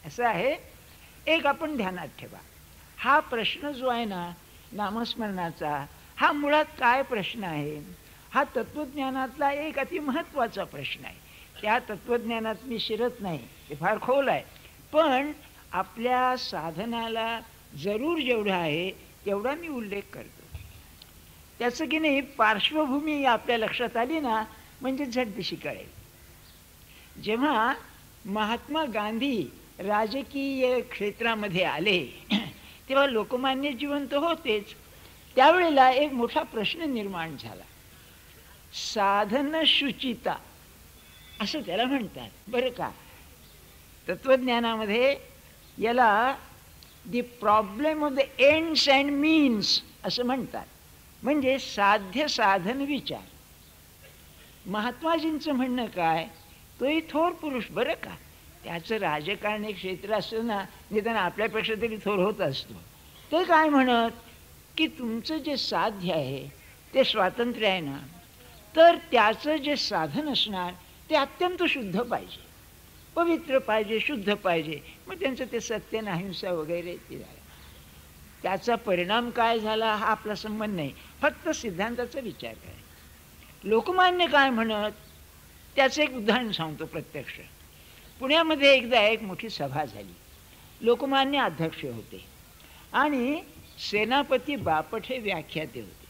असं आहे. एक आपण ध्यानात ठेवा, हा प्रश्न जो आहे ना नामस्मरणाचा, हा मुळात काय प्रश्न आहे? हा तत्त्वज्ञानातला एक अतिमहत्त्वाचा प्रश्न आहे. त्या तत्त्वज्ञानात मी शिरत नाही, ते फार खोल आहे, पण आपल्या साधनाला जरूर जेवढा आहे तेवढा मी उल्लेख करतो. त्याचं की नाही पार्श्वभूमी आपल्या लक्षात आली ना म्हणजे झटदिशी कळेल. जेव्हा महात्मा गांधी राजकीय क्षेत्रामध्ये आले तेव्हा लोकमान्य जिवंत होतेच. त्यावेळेला एक मोठा प्रश्न निर्माण झाला. साधन शुचिता असं त्याला म्हणतात बरं का. तत्वज्ञानामध्ये याला the problem of the ends and means असं म्हणतात. म्हणजे साध्य साधन विचार. महात्माजींचं म्हणणं काय, तोही थोर पुरुष बरं का, त्याचं राजकारणी क्षेत्र असतं ना, निदान आपल्यापेक्षा तरी थोर होत असतो. ते काय म्हणत की तुमचं जे साध्य आहे ते स्वातंत्र्य आहे ना, तर त्याचं जे साधन असणार ते अत्यंत शुद्ध पाहिजे, पवित्र पाहिजे, शुद्ध पाहिजे. मग त्यांचं ते सत्य अहिंसा वगैरे ते झालं. त्याचा परिणाम काय झाला हा आपला संबंध नाही, फक्त सिद्धांताचा विचार करा. लोकमान्य काय म्हणत त्याचं एक उदाहरण सांगतो प्रत्यक्ष. पुण्यामध्ये एकदा एक मोठी सभा झाली. लोकमान्य अध्यक्ष होते आणि सेनापती बापट हे व्याख्याते होते.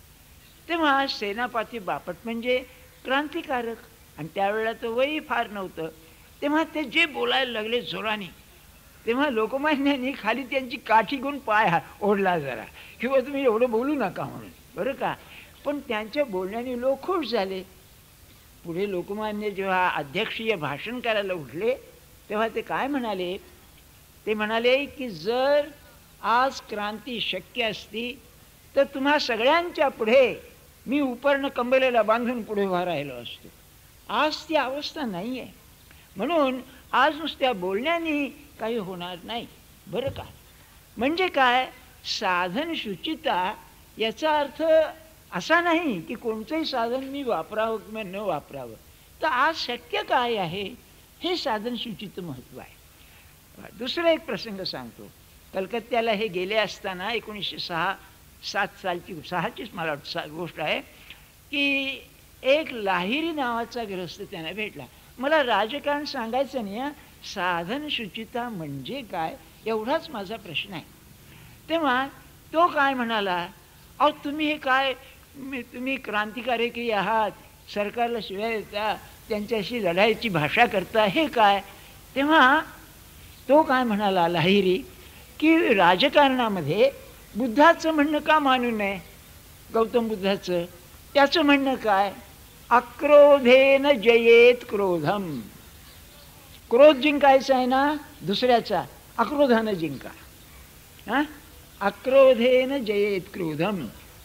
तेव्हा सेनापती बापट म्हणजे क्रांतिकारक, आणि त्यावेळेला तर वयही फार नव्हतं. तेव्हा ते जे बोलायला लागले जोराने, तेव्हा लोकमान्यांनी खाली त्यांची काठी घेऊन पाय ओढला जरा, किंवा तुम्ही एवढं बोलू नका म्हणून बरं का. पण त्यांच्या बोलण्याने लोक खुश झाले. पुढे लोकमान्य जेव्हा अध्यक्षीय भाषण करायला उठले तेव्हा ते काय म्हणाले, ते म्हणाले की जर आज क्रांती शक्य असती तर तुम्हा सगळ्यांच्या पुढे मी उपर्ण कंबलेला बांधून पुढे उभा राहिलो असतो. आज ती अवस्था नाही आहे, म्हणून आज नुसत्या बोलण्याने काही होणार नाही बरं का. म्हणजे काय, साधन शुचिता याचा अर्थ असा नाही की कोणतंही साधन मी वापरावं किंवा न वापरावं. तर आज शक्य काय आहे हे साधन शुचीचं महत्त्व आहे. दुसरा एक प्रसंग सांगतो. कलकत्त्याला हे गेले असताना 1906-07 सालची 6चीच मला वाटतं गोष्ट आहे की एक लाहिरी नावाचा गृहस्थ त्यांना भेटला. मला राजकारण सांगायचं नाही, साधन शुचिता म्हणजे काय एवढाच माझा प्रश्न आहे. तेव्हा तो काय म्हणाला, अहो तुम्ही हे काय, तुम्ही क्रांतिकारकी आहात, सरकारला शिव्या देता, त्यांच्याशी लढाईची भाषा करता, हे काय. तेव्हा तो काय म्हणाला लाहिरी की राजकारणामध्ये बुद्धाचं म्हणणं का मानू नये, गौतम बुद्धाचं. त्याचं म्हणणं काय, अक्रोधेन जयेत क्रोधम. क्रोध जिंकायचा आहे ना दुसऱ्याचा, अक्रोधानं जिंका. हां, अक्रोधेन जयेत क्रोधम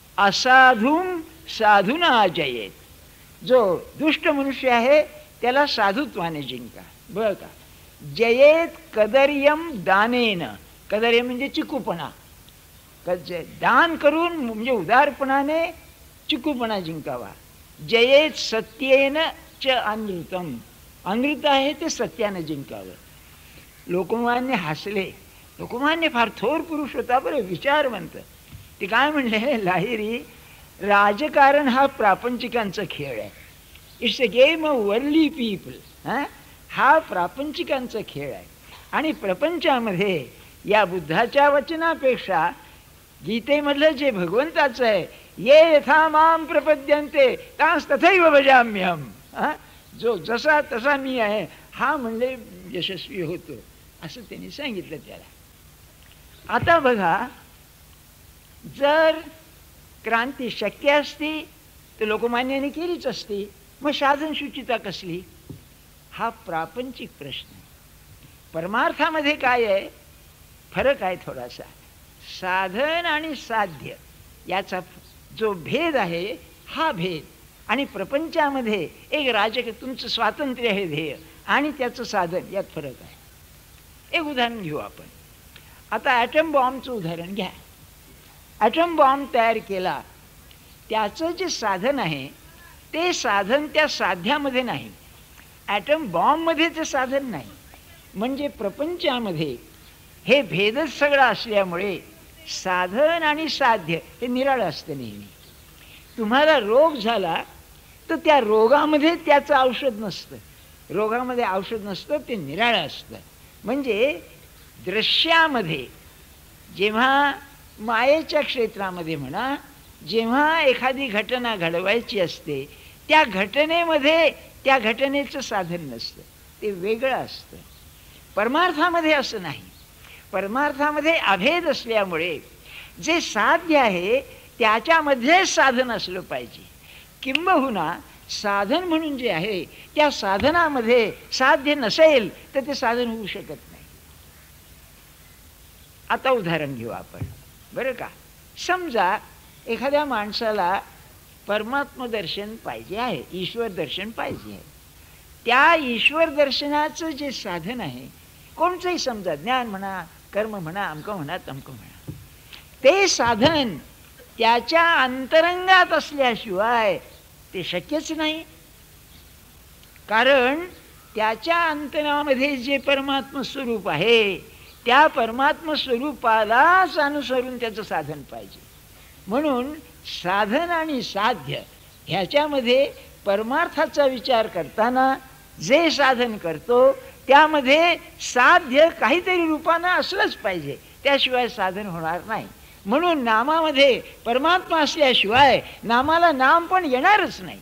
असाधुम साधुना जयेत. जो दुष्ट मनुष्य आहे त्याला साधुत्वाने जिंका बरं का. जयेत कदर्यम दानेन. कदर्य म्हणजे चिकूपणा, दान करून म्हणजे उदारपणाने चिकूपणा जिंकावा. जयेत सत्येन च अनृतम. अनृत आहे ते सत्याने जिंकावं. लोकमान्य हसले. लोकमान्य फार थोर पुरुष होता बरं, विचारवंत. ते काय म्हणले, लाहिरी राजकारण हा प्रापंचिकांचा खेळ आहे. It's a game of worldly people. हा प्रापंचिकांचा खेळ आहे. आणि प्रपंचामध्ये या बुद्धाच्या वचनापेक्षा गीतेमधलं जे भगवंताचं आहे, ये यथा माम प्रपद्यन्ते तास तथैव भजाम्यहम. जो जसा तसा मी आहे हा म्हणले यशस्वी होतो, असं त्यांनी सांगितलं त्याला. आता बघा, जर क्रांती शक्य असती तर लोकमान्यांनी केलीच असती, मग साधन शुचिता कसली, हा प्रापंचिक प्रश्न. परमार्थामध्ये काय आहे, फरक आहे थोडासा. साधन आणि साध्य याचा जो भेद आहे हा भेद, आणि प्रपंचामध्ये एक राजकीय तुमचं स्वातंत्र्य हे ध्येय आणि त्याचं साधन यात फरक आहे. एक उदाहरण घेऊ आपण. आता ॲटम बॉम्बचं उदाहरण घ्या. ॲटम बॉम्ब तयार केला, त्याचं जे साधन आहे ते साधन त्या साध्यामध्ये नाही, ॲटम बॉम्बमध्ये ते साधन नाही. म्हणजे प्रपंचामध्ये हे भेदच सगळं असल्यामुळे साधन आणि साध्य हे निराळं असतं नेहमी. तुम्हाला रोग झाला तर त्या रोगामध्ये त्याचं औषध नसतं, रोगामध्ये औषध नसतं, ते निराळं असतं. म्हणजे दृश्यामध्ये जेव्हा मायेच्या क्षेत्रामध्ये म्हणा, जेव्हा एखादी घटना घडवायची असते त्या घटनेमध्ये त्या घटनेचं साधन नसतं, ते वेगळं असतं. परमार्थामध्ये असं नाही. परमार्थामध्ये अभेद असल्यामुळे जे साध्य आहे त्याच्यामध्येच साधन असलं पाहिजे. किंबहुना साधन म्हणून जे आहे त्या साधनामध्ये साध्य नसेल तर ते साधन होऊ शकत नाही. आता उदाहरण घेऊ आपण, बरं का. समजा एखाद्या माणसाला परमात्म दर्शन पाहिजे आहे, ईश्वर दर्शन पाहिजे आहे. त्या ईश्वर दर्शनाचं जे साधन आहे, कोणचंही समजा ज्ञान म्हणा, कर्म म्हणा, अमकं म्हणा, तमकं म्हणा, ते साधन त्याच्या अंतरंगात असल्याशिवाय ते शक्यच नाही. कारण त्याच्या अंतरामध्ये जे परमात्म स्वरूप आहे त्या परमात्म स्वरूपालाच अनुसरून त्याचं साधन पाहिजे. म्हणून साधन आणि साध्य ह्याच्यामध्ये परमार्थाचा विचार करताना जे साधन करतो त्यामध्ये साध्य काहीतरी रूपानं असलंच पाहिजे, त्याशिवाय साधन होणार नाही. म्हणून नामामध्ये परमात्मा असल्याशिवाय नामाला नाम पण येणारच नाही.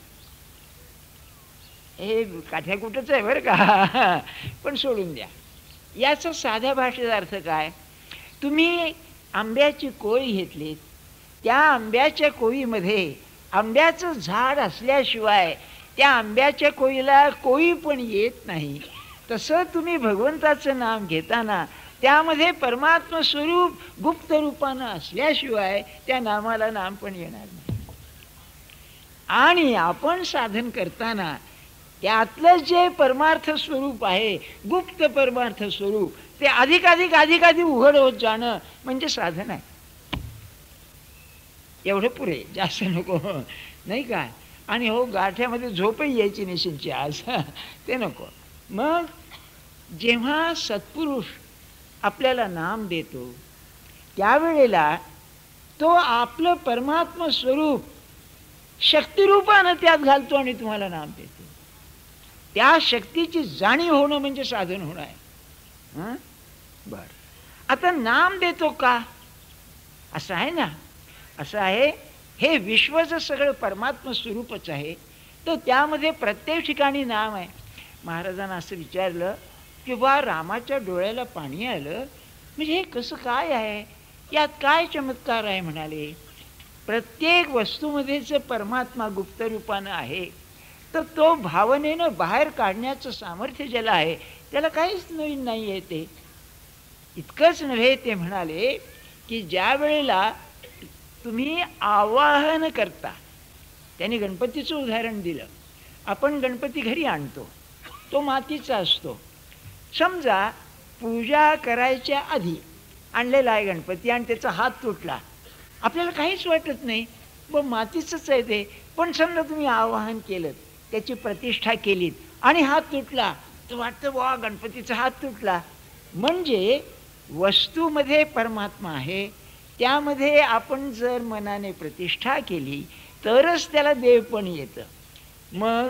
हे काठ्याकुटच आहे बरं का, पण सोडून द्या. याचा साध्या भाषेचा अर्थ काय? तुम्ही आंब्याची कोळी घेतलीत, त्या आंब्याच्या कोळीमध्ये आंब्याचं झाड असल्याशिवाय त्या आंब्याच्या कोळीला कोळी पण येत नाही. तसं तुम्ही भगवंताचं नाम घेताना त्यामध्ये परमात्म स्वरूप गुप्त रूपानं असल्याशिवाय त्या नामाला नाम पण येणार नाही. आणि आपण साधन करताना त्यातलं जे परमार्थ स्वरूप आहे, गुप्त परमार्थ स्वरूप, ते अधिकाधिक अधिकाधिक उघड होत जाणं म्हणजे साधन आहे. एवढं पुरे, जास्त नको, नाही का. आणि हो, गाठ्यामध्ये झोपही यायची निशिंची आज, ते नको. मग जेव्हा सत्पुरुष आपल्याला नाम देतो त्यावेळेला तो आपलं परमात्म स्वरूप शक्तिरूपानं त्यात घालतो आणि तुम्हाला नाम देतो. त्या शक्तीची जाणीव होणं म्हणजे साधन होणं आहे. बर, आता नाम देतो का? असं आहे ना, असं आहे, हे विश्वचं सगळं परमात्म स्वरूपच आहे, तर त्यामध्ये प्रत्येक ठिकाणी नाम आहे. महाराजांना असं विचारलं की बा, रामाच्या डोळ्याला पाणी आलं म्हणजे हे कसं काय आहे, यात काय चमत्कार आहे? म्हणाले, प्रत्येक वस्तूमध्ये जर परमात्मा गुप्त रूपानं आहे तर तो भावनेनं बाहेर काढण्याचं सामर्थ्य ज्याला आहे त्याला काहीच नवीन नाही आहे. ते इतकंच नव्हे, ते म्हणाले की ज्या वेळेला तुम्ही आवाहन करता, त्यांनी गणपतीचं उदाहरण दिलं. आपण गणपती घरी आणतो, तो मातीचा असतो. समजा पूजा करायच्या आधी आणलेला आहे गणपती आणि त्याचा हात तुटला, आपल्याला काहीच वाटत नाही, मग मातीचंच आहे ते. पण समजा तुम्ही आवाहन केलं, त्याची प्रतिष्ठा केलीत आणि हात तुटला, तर वाटतं वा, गणपतीचा हात तुटला. म्हणजे वस्तूमध्ये परमात्मा आहे, त्यामध्ये आपण जर मनाने प्रतिष्ठा केली तरच त्याला देव पण येतं. मग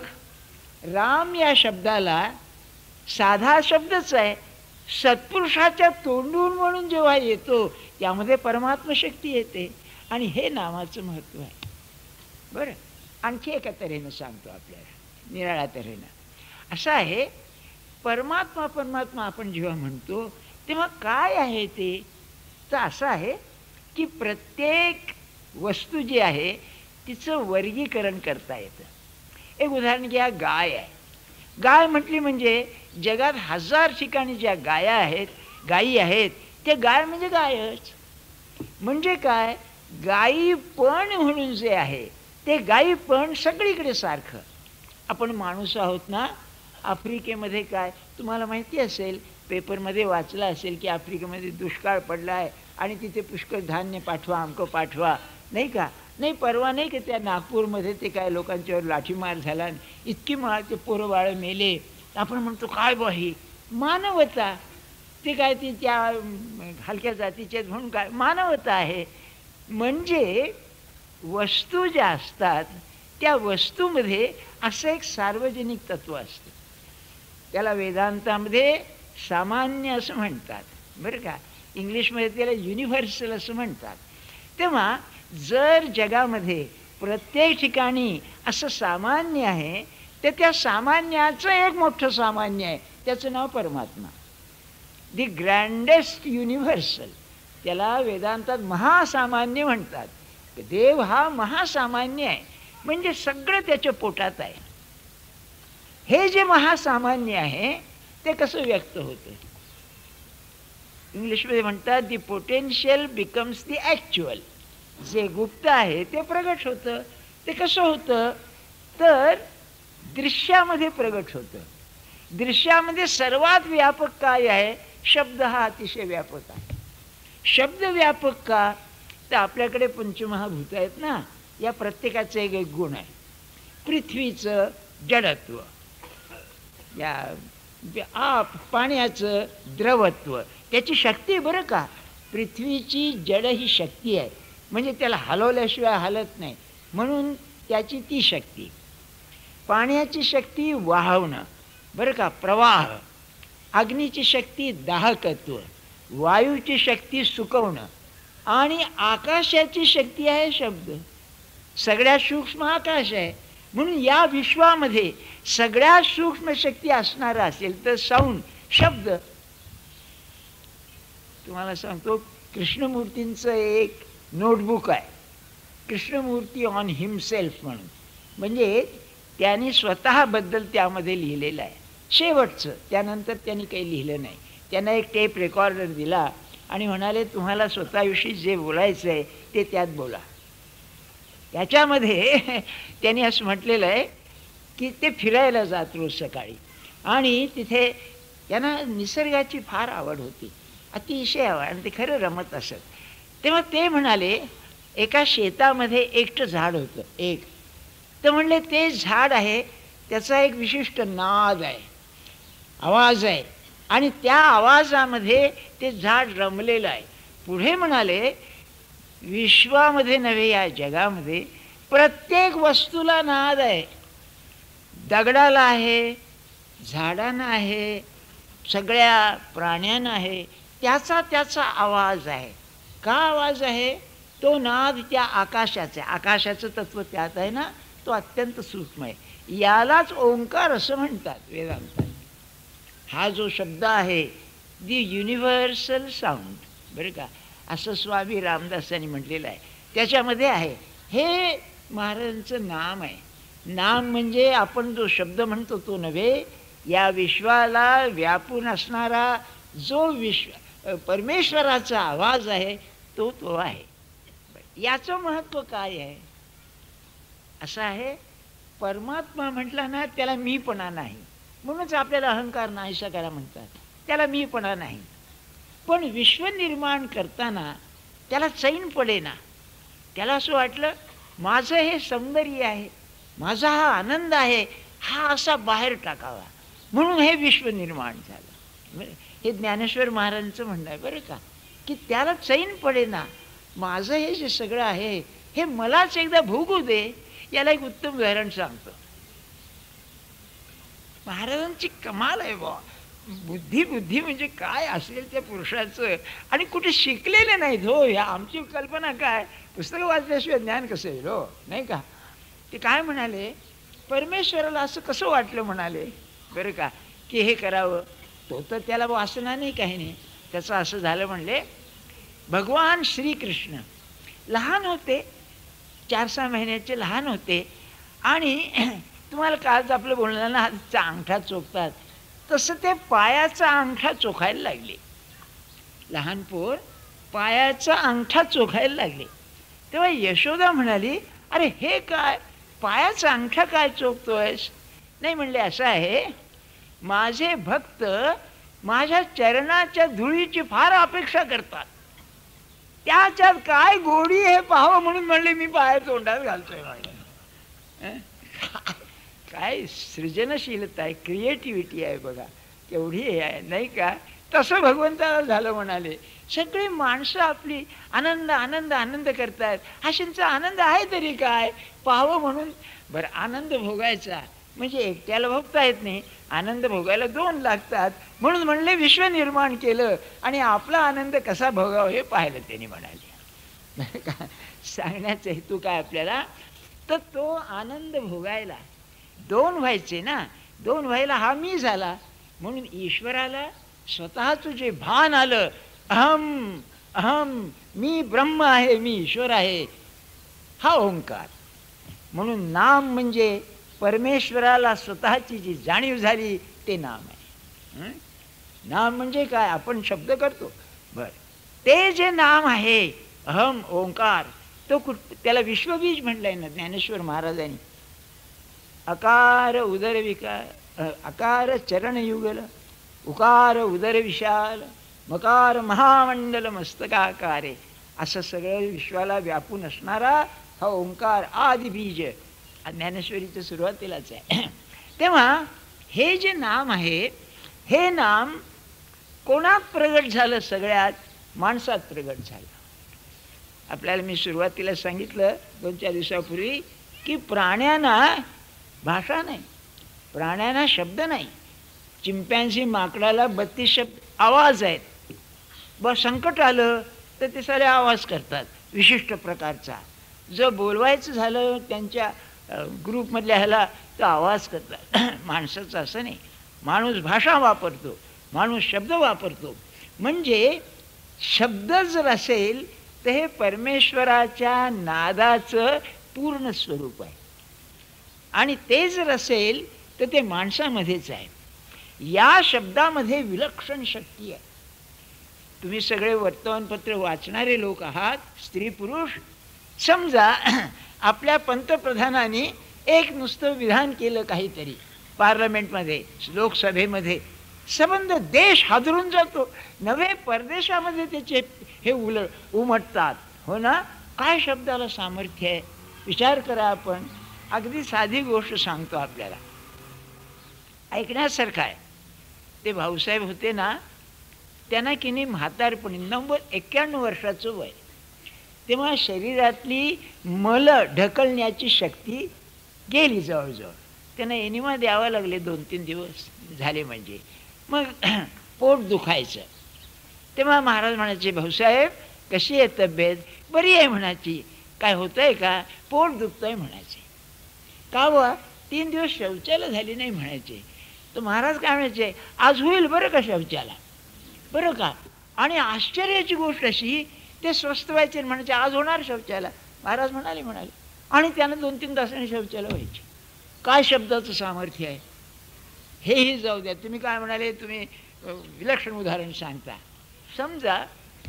राम या शब्दाला साधा शब्दच आहे, सत्पुरुषाच्या तोंडून म्हणून जेव्हा येतो त्यामध्ये परमात्म शक्ती येते आणि हे नामाचं महत्त्व आहे. बरं, आणखी एका तऱ्हेनं सांगतो आपल्याला, निराळ्या तऱ्हेनं. असं आहे, परमात्मा परमात्मा आपण जेव्हा म्हणतो तेव्हा काय आहे ते? तर असं आहे की प्रत्येक वस्तू जी आहे तिचं वर्गीकरण करता येतं. एक उदाहरण घ्या, गाय आहे. गाय म्हटली म्हणजे जगात 1000 ठिकाणी ज्या गाया आहेत, गायी आहेत, ते गाय म्हणजे गायच. म्हणजे काय? गायीपण म्हणून जे आहे ते गायीपण सगळीकडे सारखं. आपण माणूस आहोत ना, आफ्रिकेमध्ये काय तुम्हाला माहिती असेल, पेपरमध्ये वाचलं असेल की आफ्रिकेमध्ये दुष्काळ पडला आहे आणि तिथे पुष्कळ धान्य पाठवा, अमकं पाठवा, नाही का. नाही, परवा नाही की त्या नागपूरमध्ये ते काय लोकांच्यावर लाठीमार झाला, इतकी ते पोरं बाळं मेले. आपण म्हणतो काय बा ही, मानवता, ते काय ती त्या हलक्या जातीचे आहेत म्हणून काय मानवता आहे. म्हणजे वस्तू ज्या असतात त्या वस्तूमध्ये असं एक सार्वजनिक तत्व असतं. त्याला वेदांतामध्ये सामान्य असं म्हणतात बरं का. इंग्लिशमध्ये त्याला युनिव्हर्सल असं म्हणतात. तेव्हा जर जगामध्ये प्रत्येक ठिकाणी असं सामान्य आहे तर त्या सामान्याचं एक मोठं सामान्य आहे, त्याचं नाव परमात्मा. दी ग्रँडेस्ट युनिव्हर्सल, त्याला वेदांतात महासामान्य म्हणतात. देव हा महासामान्य आहे, म्हणजे सगळं त्याच्या पोटात आहे. हे जे महासामान्य आहे ते कसं व्यक्त होतं? इंग्लिशमध्ये म्हणतात the potential becomes the actual. जे गुप्त आहे ते प्रगट होतं. ते कसं होतं तर दृश्यामध्ये प्रगट होतं. दृश्यामध्ये सर्वात व्यापक काय आहे? शब्द हा अतिशय व्यापक आहे. शब्द व्यापक का? तर आपल्याकडे पंचमहाभूत आहेत ना, या प्रत्येकाचं एक एक गुण आहे. पृथ्वीचं जडत्व, या पाण्याचं द्रवत्व, त्याची शक्ती बरं का. पृथ्वीची जड ही शक्ती आहे, म्हणजे त्याला हलवल्याशिवाय हलत नाही, म्हणून त्याची ती शक्ती. पाण्याची शक्ती वाहवणं बरं का, प्रवाह. अग्नीची शक्ती दाहकत्व, वायूची शक्ती सुकवणं, आणि आकाशाची शक्ती आहे शब्द. सगळ्यात सूक्ष्म आकाश आहे, म्हणून या विश्वामध्ये सगळ्यात सूक्ष्म शक्ती असणारा असेल तर साऊंड, शब्द. तुम्हाला सांगतो, कृष्णमूर्तींचं एक नोटबुक आहे, कृष्णमूर्ती ऑन हिमसेल्फ म्हणून. म्हणजे त्यांनी स्वतःबद्दल त्यामध्ये लिहिलेलं आहे शेवटचं. त्यानंतर त्यांनी काही लिहिलं नाही. त्यांना एक टेप रेकॉर्डर दिला आणि म्हणाले तुम्हाला स्वतःविषयी जे बोलायचं आहे ते त्यात बोला. त्याच्यामध्ये त्यांनी असं म्हटलेलं आहे की ते फिरायला जात रोज सकाळी, आणि तिथे त्यांना निसर्गाची फार आवड होती, अतिशय आवड, आणि ते खरं रमत असत. तेव्हा ते म्हणाले एका शेतामध्ये एकटं झाड होतं एक. तर म्हणले ते झाड आहे त्याचा एक विशिष्ट नाद आहे, आवाज आहे, आणि त्या आवाजामध्ये ते झाड रमलेलं आहे. पुढे म्हणाले विश्वामध्ये नव्हे या जगामध्ये प्रत्येक वस्तूला नाद आहे. दगडाला आहे, झाडांना आहे, सगळ्या प्राण्यांना आहे, त्याचा त्याचा आवाज आहे. का आवाज आहे? तो नाद त्या आकाशाचा आहे. आकाशाचं तत्व त्यात आहे ना, तो अत्यंत सूक्ष्म आहे. यालाच ओंकार असं म्हणतात वेदांतात. हा जो शब्द आहे दी युनिव्हर्सल साऊंड बरं का, असं स्वामी रामदासांनी म्हटलेलं आहे. त्याच्यामध्ये आहे हे महाराजांचं नाम आहे. नाम म्हणजे आपण जो शब्द म्हणतो तो नव्हे, या विश्वाला व्यापून असणारा जो परमेश्वराचा आवाज आहे तो तो आहे. याचं महत्त्व काय आहे? असं आहे, परमात्मा म्हटला ना त्याला मीपणा नाही, म्हणूनच आपल्याला अहंकार नाहीसा करा म्हणतात. त्याला मीपणा नाही. पण विश्व निर्माण करताना त्याला चैन पडेना. त्याला असं वाटलं माझं हे सौंदर्य आहे, माझा हा आनंद आहे, हा असा बाहेर टाकावा, म्हणून हे विश्व निर्माण झालं. हे ज्ञानेश्वर महाराजांचं म्हणणं आहे बरं का, की त्याला चैन पडेना. माझं हे जे सगळं आहे हे मलाच एकदा भोगू दे. याला एक उत्तम उदाहरण सांगतो. महाराजांची कमाल आहे बा. बुद्धी बुद्धी म्हणजे काय असेल त्या पुरुषाचं, आणि कुठे शिकलेले नाहीत हो. ह्या आमची कल्पना काय, पुस्तकं वाचल्याशिवाय ज्ञान कसं येईल हो, नाही का. ते काय म्हणाले, परमेश्वराला असं कसं वाटलं म्हणाले बरं का की हे करावं. तो तर त्याला वासना नाही, काही नाही. त्याचं असं झालं म्हणले, भगवान श्रीकृष्ण लहान होते, 4-6 महिन्याचे लहान होते, आणि तुम्हाला कालच आपलं बोलणं ना हातचा अंगठा चोखतात तसं ते पायाचा अंगठा चोखायला लागले. लहान पोर पायाचा अंगठा चोखायला लागले. तेव्हा यशोदा म्हणाली, अरे हे काय, पायाचा अंगठा काय चोखतोयस? नाही म्हणले, असं आहे, माझे भक्त माझ्या चरणाच्या धुळीची फार अपेक्षा करतात, त्याच्यात काय गोडी हे पाहावं म्हणून म्हणले मी पाया तोंडात घालतोय. काय सृजनशीलता आहे, क्रिएटिव्हिटी आहे बघा. केवढी हे आहे नाही का. तसं भगवंताला झालं म्हणाले. सगळी माणसं आपली आनंद आनंद आनंद करतात. अशांचा आनंद आहे तरी काय पाहावं म्हणून. बरं, आनंद भोगायचा म्हणजे एकट्याला भोगता येत नाही, आनंद भोगायला दोन लागतात. म्हणून म्हणले विश्व निर्माण केलं आणि आपला आनंद कसा भोगावा हे पाहिलं त्यांनी म्हणाले. का सांगण्याचा हेतू काय आपल्याला, तर तो आनंद भोगायला दोन व्हायचे ना. दोन व्हायला हा मी झाला म्हणून ईश्वराला स्वतःचं जे भान आलं, अहम अहम मी ब्रह्म आहे, मी ईश्वर आहे, हा ओंकार. म्हणून नाम म्हणजे परमेश्वराला स्वतःची जी जाणीव झाली ते नाम आहे. नाम म्हणजे काय, आपण शब्द करतो बर, ते जे नाम आहे अहम ओंकार, तो त्याला विश्वबीज म्हटलंय ना ज्ञानेश्वर महाराजांनी. अकार उदर विकार, अकार चरण युगल, उकार उदर विशाल, मकार महामंडल मस्तकाकारे, असं सगळं विश्वाला व्यापून असणारा हा ओंकार आदि बीज ज्ञानेश्वरीचं सुरुवातीलाच आहे. तेव्हा हे जे नाम आहे, हे नाम कोणात प्रगट झालं, सगळ्यात माणसात प्रगट झालं. आपल्याला मी सुरुवातीला सांगितलं 2-4 दिवसापूर्वी की प्राण्यांना भाषा नाही, प्राण्यांना शब्द नाही. चिंपॅन्झी माकडाला 32 शब्द आवाज आहेत. संकट आलं तर ते सारे आवाज करतात विशिष्ट प्रकारचा. जर बोलवायचं झालं त्यांच्या ग्रुपमधल्या ह्याला तर आवाज करतात. माणसाचं असं नाही, माणूस भाषा वापरतो, माणूस शब्द वापरतो. म्हणजे शब्द जर असेल तर हे परमेश्वराच्या नादाचं पूर्ण स्वरूप आहे, आणि ते जर असेल तर ते माणसामध्येच आहे. या शब्दामध्ये विलक्षण शक्ती आहे. तुम्ही सगळे वर्तमानपत्र वाचणारे लोक आहात, स्त्री पुरुष. समजा आपल्या पंतप्रधानांनी एक नुसतं विधान केलं काहीतरी पार्लमेंटमध्ये, लोकसभेमध्ये, संबंध देश हादरून जातो. नवे परदेशामध्ये त्याचे हे उमटतात. हो ना, काय शब्दाला सामर्थ्य आहे विचार करा. आपण अगदी साधी गोष्ट सांगतो आपल्याला, ऐकण्यासारखं आहे. ते भाऊसाहेब होते ना, त्यांना की नाही म्हातारपणी 91 वर्षाचं वय, तेव्हा शरीरातली मल ढकलण्याची शक्ती गेली जवळजवळ. त्यांना एनिमा द्यावा लागले 2-3 दिवस झाले म्हणजे. मग पोट दुखायचं. तेव्हा महाराज म्हणायचे, भाऊसाहेब कशी आहे तब्येत? बरी आहे म्हणायची. काय होतं आहे का? पोट दुखतं आहे म्हणायचे. का व 3 दिवस शौचाला झाली नाही म्हणायचे. तर महाराज काय म्हणायचे, आज होईल बरं का शौचाला, बरं का. आणि आश्चर्याची गोष्ट अशी, ते स्वस्थ व्हायचे म्हणायचे आज होणार शौचाला. महाराज म्हणाले आणि त्यानं 2-3 तासांनी शौचाला व्हायचे. काय शब्दाचं सामर्थ्य आहे हेही जाऊ द्या. तुम्ही काय म्हणाले, तुम्ही विलक्षण उदाहरण सांगता. समजा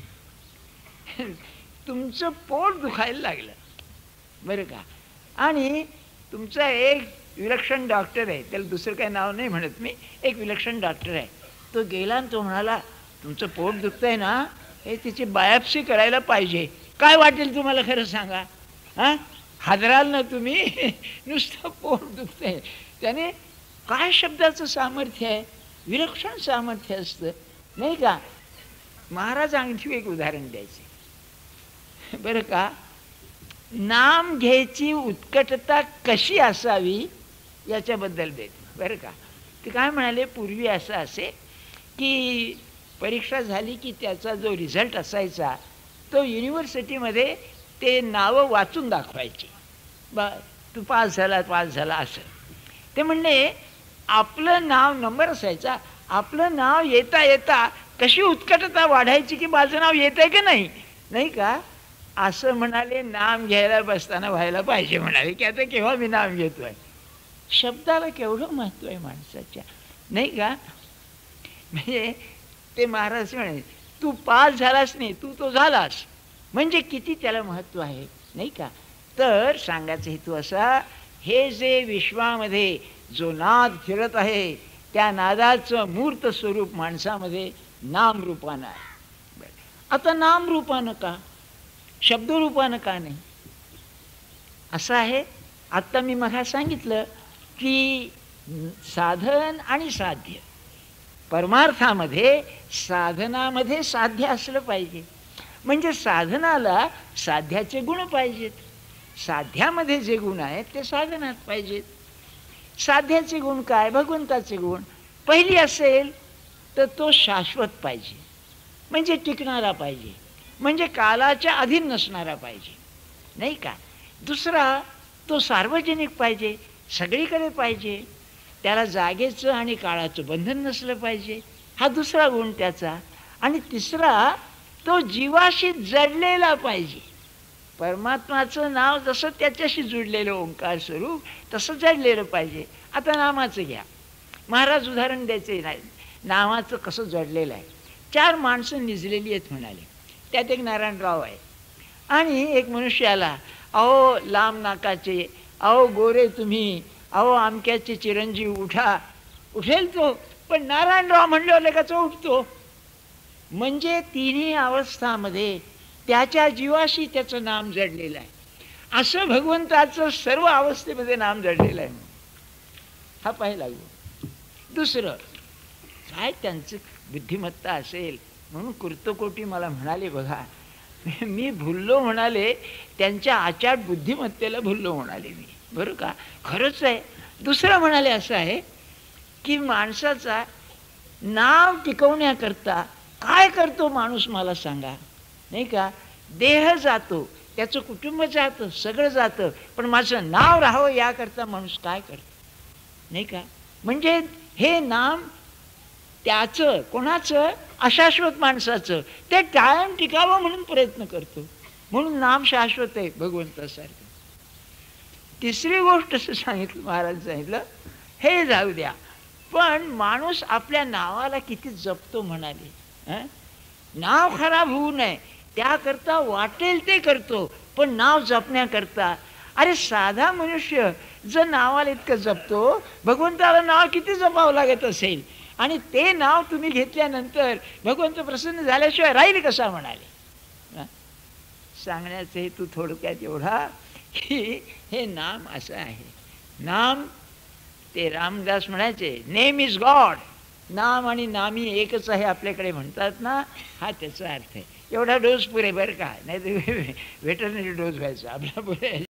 तुमचं पोट दुखायला लागलं बरं का, आणि तुमचा एक विलक्षण डॉक्टर आहे, त्याला दुसरं काही नाव नाही म्हणत मी, एक विलक्षण डॉक्टर आहे. तो गेला आणि तो म्हणाला, तुमचं पोट दुखतंय ना, हे तिची बायोप्सी करायला पाहिजे. काय वाटेल तुम्हाला खरं सांगा? हां, हादराल ना तुम्ही. नुसतं पोट दुखतंय. त्याने काय शब्दाचं सामर्थ्य आहे, विलक्षण सामर्थ्य असतं नाही का. महाराज आणखी एक उदाहरण द्यायचे बरं का. नाम घ्यायची उत्कटता कशी असावी याच्याबद्दल देत बरं का. ते काय म्हणाले, पूर्वी असं असे की परीक्षा झाली की त्याचा जो रिझल्ट असायचा तो युनिव्हर्सिटीमध्ये ते नावं वाचून दाखवायचे. तू पास झाला असं. ते म्हणले आपलं नाव नंबर असायचा, आपलं नाव येता येता कशी उत्कटता वाढायची की माझं नाव येत आहे की नाही, नाही का. असं म्हणाले नाम घ्यायला बसताना व्हायला पाहिजे. म्हणाले की आता केव्हा मी नाम घेतोय. शब्दाला केवढं महत्त्व आहे माणसाच्या, नाही का. म्हणजे ते महाराज म्हणे, तू पास झालास नाही, तू तो झालास, म्हणजे किती त्याला महत्त्व आहे नाही का. तर सांगायचा हेतू असा, हे जे विश्वामध्ये जो नाद फिरत आहे त्या नादाचं मूर्त स्वरूप माणसामध्ये नामरूपानं आहे. आता नामरूपानं का, शब्दरूपानं का नाही असं आहे. आत्ता मी मग सांगितलं की साधन आणि साध्य परमार्थामध्ये साधनामध्ये साध्य असलं पाहिजे. म्हणजे साधनाला साध्याचे गुण पाहिजेत. साध्यामध्ये जे गुण आहेत ते साधनात पाहिजेत. साध्याचे गुण काय? भगवंताचे गुण. पहिली असेल तर तो शाश्वत पाहिजे, म्हणजे टिकणारा पाहिजे, म्हणजे कालाच्या अधीन नसणारा पाहिजे, नाही का. दुसरा, तो सार्वजनिक पाहिजे, सगळीकडे पाहिजे, त्याला जागेचं आणि काळाचं बंधन नसलं पाहिजे, हा दुसरा गुण त्याचा. आणि तिसरा, तो जीवाशी जडलेला पाहिजे. परमात्माचं नाव जसं त्याच्याशी जुडलेलं ओंकार स्वरूप तसं जडलेलं पाहिजे. आता नामाचं घ्या. महाराज उदाहरण द्यायचे नाही, नावाचं कसं जडलेलं आहे. 4 माणसं निजलेली आहेत म्हणाले. त्यात एक नारायणराव आहे आणि एक मनुष्य आला, अहो लांब नाकाचे, अहो गोरे तुम्ही, अहो आमक्याचे चिरंजीव उठा. उठेल तो, पण नारायणराव म्हणल्यावर लगेच उठतो. म्हणजे तिन्ही अवस्थामध्ये त्याच्या जीवाशी त्याचं नाम जडलेलं आहे. असं भगवंताचं सर्व अवस्थेमध्ये नाम जडलेलं आहे. हा पहिला गुण. दुसरं काय, त्यांचं बुद्धिमत्ता असेल म्हणून कुर्तकोटी मला म्हणाले, बघा मी भुललो म्हणाले, त्यांच्या आचार बुद्धिमत्तेला भुललो म्हणाले मी, बरं का, खरंच आहे. दुसरं म्हणाले असं आहे की माणसाचा नाव टिकवण्याकरता काय करतो माणूस मला सांगा, नाही का. देह जातो, त्याचं कुटुंब जातं, सगळं जातं, पण माझं नाव राहावं याकरता माणूस काय करतो, नाही का. म्हणजे हे नाम त्याचं, कोणाचं, अशाश्वत माणसाचं, ते कायम टिकावं म्हणून प्रयत्न करतो. म्हणून नाम शाश्वत आहे भगवंतासारखं. तिसरी गोष्ट असं सांगितलं, महाराज सांगितलं, हे जाऊ द्या, पण माणूस आपल्या नावाला किती जपतो म्हणाले. नाव खराब होऊ नये त्याकरता वाटेल ते करतो, पण नाव जपण्याकरता. अरे साधा मनुष्य जर नावाला इतकं जपतो, भगवंताला नाव किती जपावं लागत असेल, आणि ते नाव तुम्ही घेतल्यानंतर भगवंत प्रसन्न झाल्याशिवाय राहील कसा म्हणाले. सांगण्याचा हेतू थोडक्यात एवढा की हे नाम असं आहे. नाम, ते रामदास म्हणायचे, नेम इज गॉड. नाम आणि नामी एकच आहे आपल्याकडे म्हणतात ना, हा त्याचा अर्थ आहे. एवढा डोस पुरे बरं का, नाही तर व्हेटरनरी डोस व्हायचा आपला पुरे.